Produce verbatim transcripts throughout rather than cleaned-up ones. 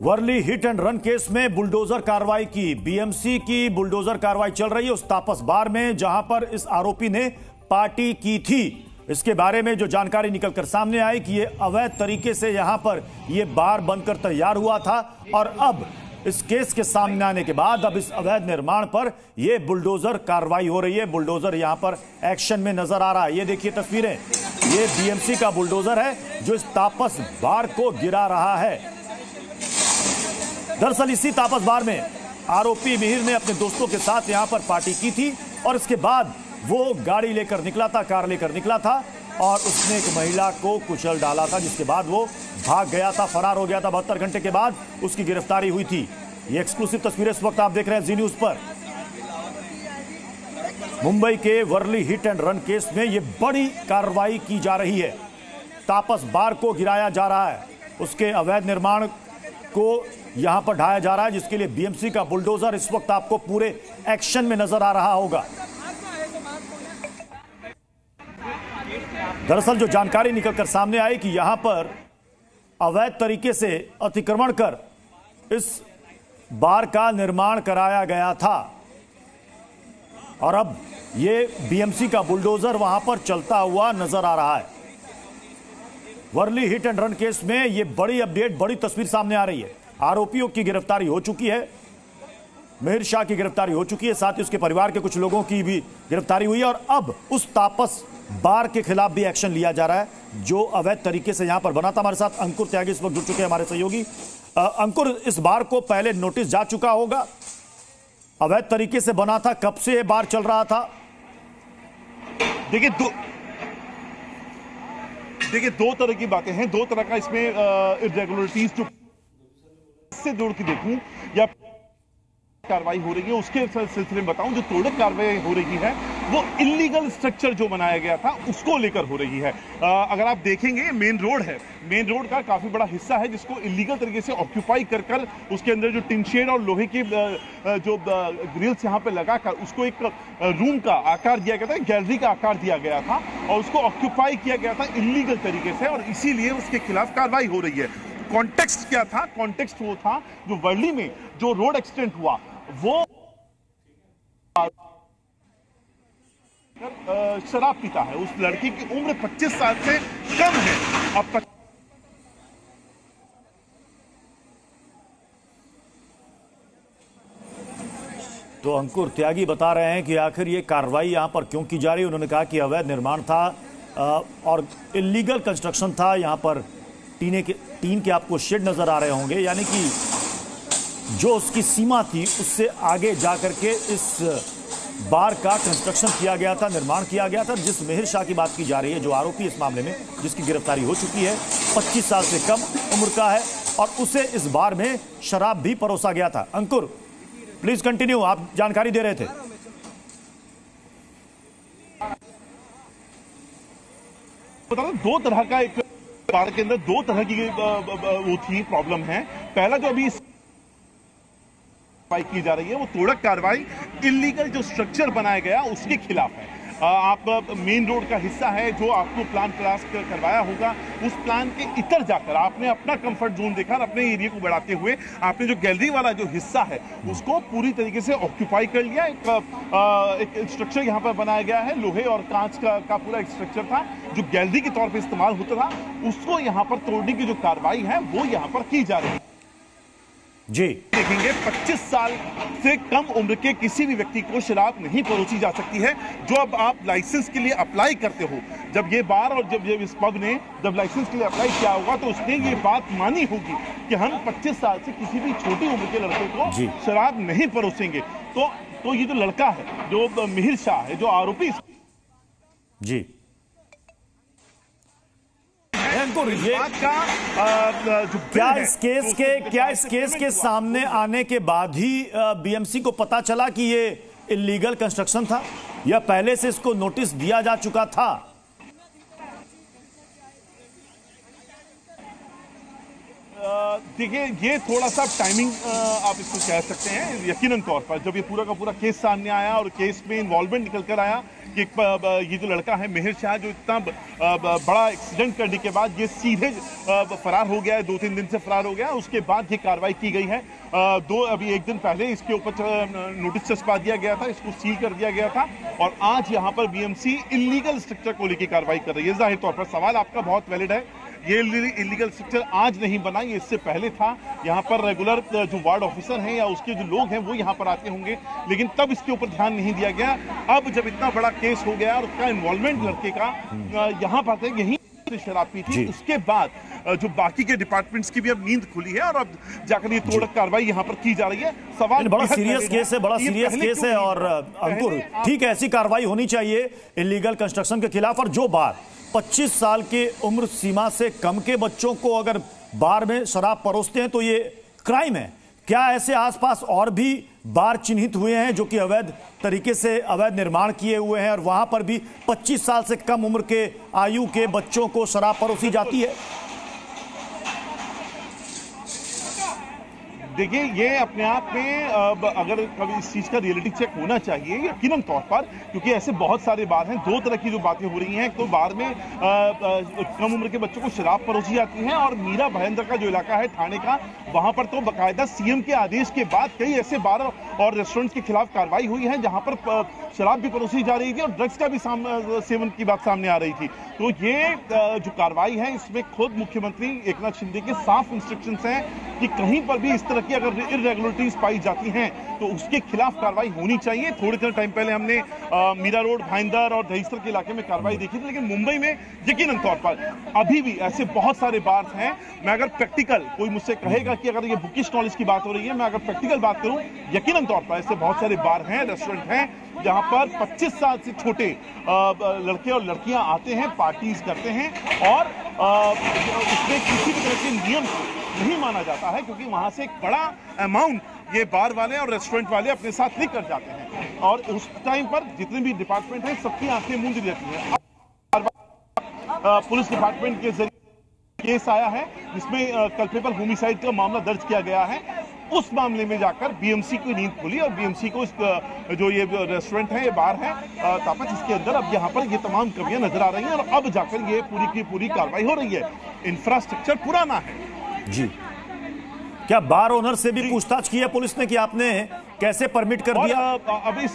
Worli hit and run case में bulldozer कार्रवाई की बीएमसी की बुलडोजर कार्रवाई चल रही है उस तापस बार में जहां पर इस आरोपी ने पार्टी की थी। इसके बारे में जो जानकारी निकलकर सामने आई कि ये अवैध तरीके से यहां पर ये बार बनकर तैयार हुआ था और अब इस केस के सामने आने के बाद अब इस अवैध निर्माण पर यह बुलडोजर कार्रवाई हो रही है। बुलडोजर यहां पर एक्शन में नजर आ रहा है। ये देखिए तस्वीरें, ये बीएमसी का बुलडोजर है जो इस तापस बार को गिरा रहा है। दरअसल इसी तापस बार में आरोपी मिहिर ने अपने दोस्तों के साथ यहां पर पार्टी की थी और इसके बाद वो गाड़ी लेकर निकला था, कार लेकर निकला था और उसने एक महिला को कुचल डाला था, जिसके बाद वो भाग गया था, फरार हो गया था। बहत्तर घंटे के बाद उसकी गिरफ्तारी हुई थी। ये एक्सक्लूसिव तस्वीरें इस वक्त आप देख रहे हैं जी न्यूज पर। मुंबई के Worli hit and run case में ये बड़ी कार्रवाई की जा रही है। तापस बार को गिराया जा रहा है, उसके अवैध निर्माण को यहां पर ढाया जा रहा है, जिसके लिए बीएमसी का बुलडोजर इस वक्त आपको पूरे एक्शन में नजर आ रहा होगा। दरअसल जो जानकारी निकलकर सामने आई कि यहां पर अवैध तरीके से अतिक्रमण कर इस बार का निर्माण कराया गया था और अब ये बीएमसी का बुलडोजर वहां पर चलता हुआ नजर आ रहा है। Worli hit and run case में ये बड़ी अपडेट, बड़ी तस्वीर सामने आ रही है। आरोपियों की गिरफ्तारी हो चुकी है, मिहिर शाह की गिरफ्तारी हो चुकी है, साथ ही उसके परिवार के कुछ लोगों की भी गिरफ्तारी हुई है और अब उस तापस बार के खिलाफ भी एक्शन लिया जा रहा है जो अवैध तरीके से यहां पर बना था। हमारे साथ अंकुर त्यागी इस वक्त जुड़ चुके हैं, हमारे सहयोगी। अंकुर, इस बार को पहले नोटिस जा चुका होगा, अवैध तरीके से बना था, कब से यह बार चल रहा था? देखिए दो देखिए दो तरह की बातें हैं, दो तरह का इसमें इरेगुलरिटीज जो से जोड़ के देखूं या कार्रवाई हो रही है उसके सिलसिले में बताऊं। जो तोड़क कार्रवाई हो रही है वो इलीगल स्ट्रक्चर जो बनाया गया था उसको लेकर हो रही है। आ, अगर आप देखेंगे मेन रोड है, मेन रोड का काफी बड़ा हिस्सा है जिसको इलीगल तरीके से ऑक्यूपाई कर कर उसके अंदर जो टिन शेड और लोहे की जो ग्रिल्स यहाँ पे लगाकर उसको एक रूम का आकार दिया गया था, गैलरी का आकार दिया गया था और उसको ऑक्यूपाई किया गया था इलीगल तरीके से और इसीलिए उसके खिलाफ कार्रवाई हो रही है। कॉन्टेक्स्ट क्या था? कॉन्टेक्स्ट वो था जो वर्ली में जो रोड एक्सीडेंट हुआ वो शराब पीता है। उस लड़की की उम्र पच्चीस साल से कम है। अब तक तो अंकुर त्यागी बता रहे हैं कि आखिर ये कार्रवाई यहां पर क्यों की जा रही है। उन्होंने कहा कि अवैध निर्माण था और इलीगल कंस्ट्रक्शन था। यहां पर टीने के टीन के आपको शेड नजर आ रहे होंगे, यानी कि जो उसकी सीमा थी उससे आगे जाकर के इस बार का कंस्ट्रक्शन किया गया था, निर्माण किया गया था। जिस मिहिर शाह की बात की जा रही है, जो आरोपी इस मामले में जिसकी गिरफ्तारी हो चुकी है, पच्चीस साल से कम उम्र का है और उसे इस बार में शराब भी परोसा गया था। अंकुर प्लीज कंटिन्यू, आप जानकारी दे रहे थे। दो तरह का एक बार के अंदर दो तरह की वो थी प्रॉब्लम है। पहला जो अभी की जा रही है वो तोड़क कार्रवाई इलीगल जो स्ट्रक्चर बनाया गया उसके खिलाफ है। आप मेन रोड का हिस्सा है जो आपको प्लान क्रॉस करवाया होगा, उस प्लान के इतर जाकर आपने अपना कंफर्ट जोन देखा, अपने एरिया को बढ़ाते हुए आपने जो गैलरी वाला जो हिस्सा है उसको पूरी तरीके से ऑक्यूपाई कर लिया। एक, आ, एक स्ट्रक्चर यहाँ पर बनाया गया है, लोहे और कांच का, का पूरा एक स्ट्रक्चर था जो गैलरी के तौर पर इस्तेमाल होता था, उसको यहाँ पर तोड़ने की जो कार्रवाई है वो यहाँ पर की जा रही है। जी देखेंगे पच्चीस साल से कम उम्र के किसी भी व्यक्ति को शराब नहीं परोसी जा सकती है। जो अब आप लाइसेंस के लिए अप्लाई करते हो, जब ये बार और जब ये इस पब ने जब लाइसेंस के लिए अप्लाई किया होगा तो उसने ये बात मानी होगी कि हम पच्चीस साल से किसी भी छोटी उम्र के लड़के को शराब नहीं परोसेंगे। तो तो ये जो लड़का है, जो मिहिर शाह है, जो आरोपी जी ये का जो क्या इस केस के क्या इस केस के सामने आने के बाद ही बीएमसी को पता चला कि ये इलीगल कंस्ट्रक्शन था या पहले से इसको नोटिस दिया जा चुका था? देखिए ये थोड़ा सा टाइमिंग आप इसको कह सकते हैं। यकीनन तौर पर जब ये पूरा का पूरा केस सामने आया और केस में इन्वॉल्वमेंट निकल कर आया, कि ये जो लड़का है मेहर शाह, जो इतना बड़ा एक्सीडेंट करने के बाद ये सीधे फरार हो गया है, दो तीन दिन से फरार हो गया, उसके बाद ये कार्रवाई की गई है। दो अभी एक दिन पहले इसके ऊपर नोटिस चस्पा दिया गया था, इसको सील कर दिया गया था और आज यहाँ पर बीएमसी इलीगल स्ट्रक्चर को लेकर कार्रवाई कर रही है। जाहिर तौर पर सवाल आपका बहुत वैलिड है, ये इलीगल स्ट्रक्चर आज नहीं बना, ये इससे पहले था। यहाँ पर रेगुलर जो वार्ड ऑफिसर हैं या उसके जो लोग हैं वो यहाँ पर आते होंगे, लेकिन तब इसके ऊपर ध्यान नहीं दिया गया। अब जब इतना बड़ा केस हो गया और उसका इन्वॉल्वमेंट लड़के का यहाँ पर यही शराब पी थी, उसके बाद जो बाकी के डिपार्टमेंट्स की भी अब नींद खुली है और अब जाकर ये तोड़ कार्रवाई यहाँ पर की जा रही है। सवाल बड़ा सीरियस केस है, बड़ा सीरियस केस है और अंकुर ठीक है, ऐसी कार्रवाई होनी चाहिए इलीगल कंस्ट्रक्शन के खिलाफ। और जो बात पच्चीस साल के उम्र सीमा से कम के बच्चों को अगर बार में शराब परोसते हैं तो ये क्राइम है। क्या ऐसे आसपास और भी बार चिन्हित हुए हैं जो कि अवैध तरीके से अवैध निर्माण किए हुए हैं और वहां पर भी पच्चीस साल से कम उम्र के आयु के बच्चों को शराब परोसी जाती है? देखिए, ये अपने आप में अगर कभी इस चीज का रियलिटी चेक होना चाहिए यकीनन तौर पर, क्योंकि ऐसे बहुत सारे बार हैं। दो तरह की जो बातें हो रही हैं, तो बार में आ, आ, कम उम्र के बच्चों को शराब परोसी जाती है और मीरा भाईंदर का जो इलाका है थाने का, वहां पर तो बाकायदा सीएम के आदेश के बाद कई ऐसे बार और रेस्टोरेंट्स के खिलाफ कार्रवाई हुई है जहां पर शराब भी परोसी जा रही थी और ड्रग्स का भी सेवन की बात सामने आ रही थी। तो ये जो कार्रवाई है इसमें खुद मुख्यमंत्री एकनाथ शिंदे के साफ इंस्ट्रक्शंस हैं कि कहीं पर भी इस तरह की अगर इरेगुलरिटीज पाई जाती हैं तो उसके खिलाफ कार्रवाई होनी चाहिए। थोड़े देर टाइम पहले हमने आ, मीरा रोड, भाईंदर और दहीसर के इलाके में कार्रवाई देखी थी, लेकिन मुंबई में यकीनन तौर पर अभी भी ऐसे बहुत सारे बार हैं। मैं अगर प्रैक्टिकल, कोई मुझसे कहेगा कि अगर ये बुकिश नॉलेज की बात हो रही है, मैं अगर प्रैक्टिकल बात करूं, यकीनन तौर पर ऐसे बहुत सारे बार हैं, रेस्टोरेंट हैं जहां पर पच्चीस साल से छोटे लड़के और लड़कियां आते हैं, पार्टीज करते हैं और उसमें किसी भी तरह के नियम नहीं माना जाता है, क्योंकि वहां से एक बड़ा अमाउंट ये बार वाले और रेस्टोरेंट वाले अपने साथ लेकर जाते हैं और उस टाइम पर जितने भी डिपार्टमेंट हैं सबकी आंखें मूंद रहती हैं। पुलिस डिपार्टमेंट के जरिए केस आया है जिसमें कल्पेबल होमिसाइड का मामला दर्ज किया गया है। उस मामले में जाकर बीएमसी की नींद खुली और बीएमसी को इस जो ये रेस्टोरेंट है, ये बार है तापस, इसके अंदर अब यहाँ पर ये तमाम कमियां नजर आ रही हैं और अब जाकर ये पूरी की पूरी कार्रवाई हो रही है। इंफ्रास्ट्रक्चर पुराना है जी। क्या बार ओनर से भी पूछताछ की है पुलिस ने कि आपने कैसे परमिट कर दिया? अभी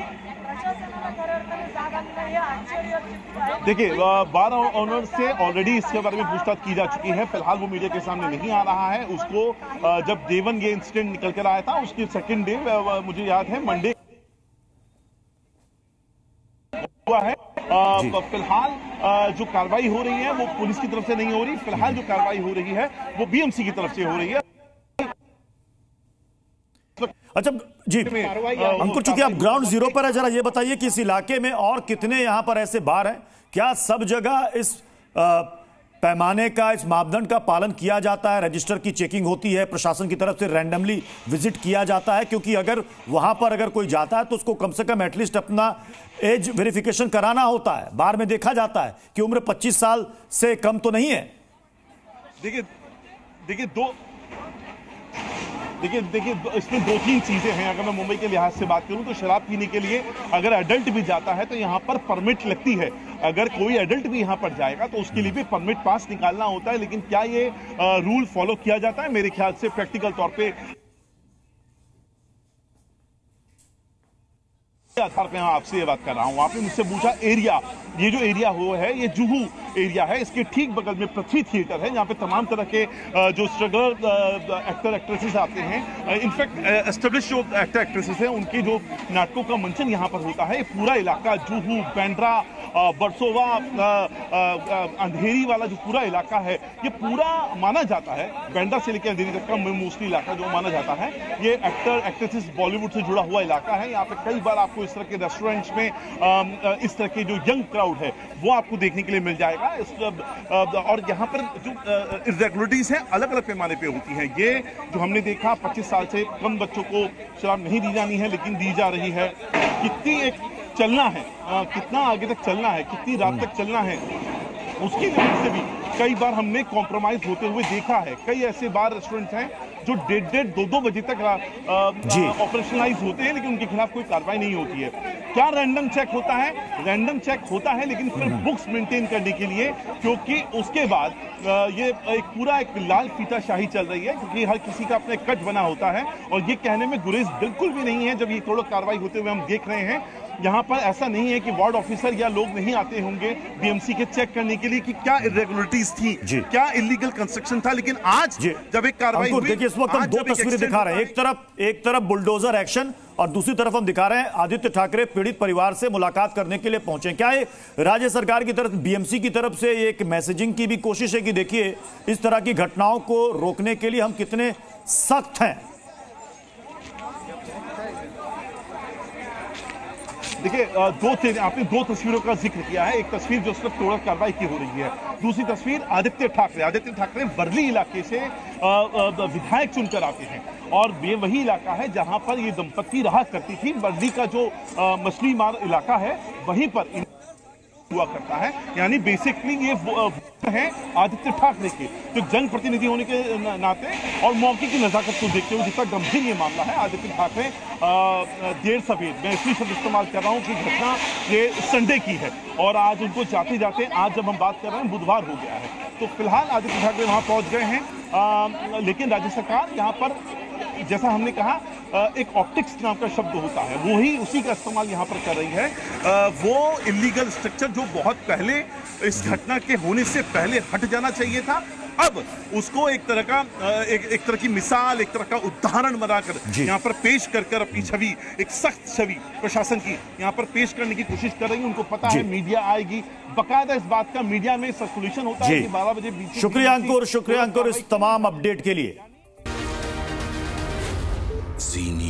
देखिए, बार ओनर से ऑलरेडी इसके बारे में पूछताछ की जा चुकी है। फिलहाल वो मीडिया के सामने नहीं आ रहा है। उसको जब डे वन ये इंसिडेंट निकल कर आया था, उसके सेकंड डे मुझे याद है मंडे हुआ है। फिलहाल जो कार्रवाई हो रही है वो पुलिस की तरफ से नहीं हो रही, फिलहाल जो कार्रवाई हो रही है वो बीएमसी की तरफ से हो रही है। अच्छा जी अंकुर, चूंकि आप ग्राउंड जीरो पर है, जरा ये बताइए कि इस इलाके में और कितने यहां पर ऐसे बार हैं? क्या सब जगह इस आ, पैमाने का, इस मापदंड का पालन किया जाता है? रजिस्टर की चेकिंग होती है, प्रशासन की तरफ से रैंडमली विजिट किया जाता है? क्योंकि अगर वहां पर अगर कोई जाता है तो उसको कम से कम एटलीस्ट अपना एज वेरिफिकेशन कराना होता है। बार में देखा जाता है कि उम्र पच्चीस साल से कम तो नहीं है। देखिए देखिए दो देखिए देखिए इसमें दो तीन चीजें हैं। अगर मैं मुंबई के लिहाज से बात करूं तो शराब पीने के लिए अगर एडल्ट भी जाता है तो यहां पर परमिट लगती है। अगर कोई एडल्ट भी यहां पर जाएगा तो उसके लिए भी परमिट पास निकालना होता है। लेकिन क्या ये आ, रूल फॉलो किया जाता है? मेरे ख्याल से प्रैक्टिकल तौर पे आधार पे आपसे ये बात कर रहा हूं। आपने मुझसे पूछा एरिया, ये जो एरिया हो है ये जुहू एरिया है, इसके ठीक बगल में पृथ्वी थिएटर है जहां पे तमाम तरह के जो स्ट्रगलर एक्टर एक्ट्रेसेस आते हैं। इनफैक्ट एस्टेब्लिश जो एक्टर एक्ट्रेसेस हैं उनके जो नाटकों का मंचन यहां पर होता है। ये पूरा इलाका जुहू, बैंड्रा, बरसोवा, अंधेरी वाला जो पूरा इलाका है ये पूरा माना जाता है, बैंड्रा से लेकर अंधेरी तक का मोस्टली इलाका जो माना जाता है ये एक्टर एक्ट्रेसेस बॉलीवुड से जुड़ा हुआ इलाका है। यहाँ पे कई बार आपको इस तरह के रेस्टोरेंट्स में इस तरह के जो यंग क्राउड है वो आपको देखने के लिए मिल जाएगा। और यहाँ पर जो इरेगुलरिटीज हैं अलग अलग पैमाने पे होती हैं। ये जो हमने देखा पच्चीस साल से कम बच्चों को शराब नहीं दी जानी है लेकिन दी जा रही है। कितनी एक चलना है, आ, कितना आगे तक चलना है, कितनी रात तक चलना है, उसकी वजह से भी कई बार हमने कॉम्प्रोमाइज होते हुए देखा है। कई ऐसे बार रेस्टोरेंट्स हैं जो डेढ़ डेढ़ दो दो बजे तक ऑपरेशनलाइज होते हैं लेकिन उनके खिलाफ कोई कार्रवाई नहीं होती है। क्या रैंडम चेक होता है? रैंडम चेक होता है लेकिन फिर बुक्स मेंटेन करने के लिए, क्योंकि उसके बाद ये एक पूरा एक लाल फीता शाही चल रही है, क्योंकि हर किसी का अपना कट बना होता है। और ये कहने में गुरेज बिल्कुल भी नहीं है जब ये तोड़क कार्रवाई होते हुए हम देख रहे हैं। यहाँ पर ऐसा नहीं है कि वार्ड ऑफिसर या लोग नहीं आते होंगे बीएमसी के चेक करने के लिए कि क्या इरेगुलरिटीज थी, क्या इलीगल कंस्ट्रक्शन था, लेकिन आज जब एक कार्रवाई हुई, देखिए इस वक्त हम दो तस्वीरें दिखा रहे हैं। एक तरफ एक तरफ बुलडोजर एक्शन और दूसरी तरफ हम दिखा रहे हैं आदित्य ठाकरे पीड़ित परिवार से मुलाकात करने के लिए पहुंचे। क्या है राज्य सरकार की तरफ, बीएमसी की तरफ से एक मैसेजिंग की भी कोशिश है कि देखिए इस तरह की घटनाओं को रोकने के लिए हम कितने सख्त हैं? देखिए दो आपने दो तस्वीरों का जिक्र किया है। एक तस्वीर जो सिर्फ तोड़क कार्रवाई की हो रही है, दूसरी तस्वीर आदित्य ठाकरे आदित्य ठाकरे वर्ली इलाके से विधायक चुनकर आते हैं और ये वही इलाका है जहां पर ये दंपत्ति रहा करती थी। वर्ली का जो मछली मार इलाका है वहीं पर हुआ करता है, यानी बेसिकली ये है आदित्य ठाकरे के जो जनप्रतिनिधि होने के नाते और मौके की नजाकत को देखते हुए जितना गंभीर ये मामला है। आदित्य ठाकरे देर सवेर, मैं इसलिए शब्द इस्तेमाल कर रहा हूँ कि घटना ये संडे की है और आज उनको जाते जाते आज जब हम बात कर रहे हैं बुधवार हो गया है। तो फिलहाल आदित्य ठाकरे वहां पहुंच गए हैं, आ, लेकिन राज्य सरकार यहाँ पर जैसा हमने कहा एक ऑप्टिक्स नाम का शब्द होता है, वो ही उसी का इस्तेमाल यहाँ पर कर रही है। वो इलीगल स्ट्रक्चर जो बहुत पहले इस घटना के होने से पहले हट जाना चाहिए था, अब उसको एक तरह का एक, एक तरह की मिसाल, एक तरह का उदाहरण बनाकर यहाँ पर पेश कर कर अपनी छवि, एक सख्त छवि प्रशासन की यहाँ पर पेश करने की कोशिश कर रही है। उनको पता है मीडिया आएगी, बकायदा इस बात का मीडिया में सर्कुलेशन होता है कि बारह बजे बीच। शुक्रिया अंकुर, शुक्रिया अंकुर इस तमाम अपडेट के लिए।